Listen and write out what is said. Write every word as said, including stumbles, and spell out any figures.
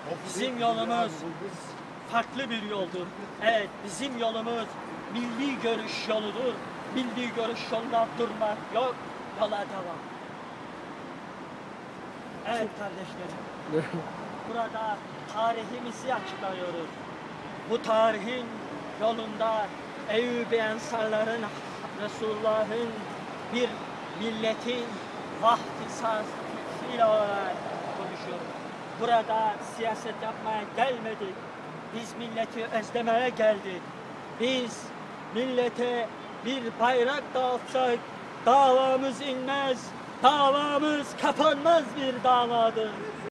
Bizim yolumuz farklı bir yoldur. Evet, bizim yolumuz milli görüş yoludur. Milli görüş yoluna durmak yok, yola devam. Evet kardeşlerim, burada tarihimizi açıklıyoruz. Bu tarihin yolunda Eyyub-i Ensarların, Resulullah'ın bir milletin vahdi sahasıyla olarak konuşuyoruz. Burada siyaset yapmaya gelmedik. Biz milleti özlemeye geldik. Biz millete bir bayrak dağıtsak davamız inmez, davamız kapanmaz bir davadır.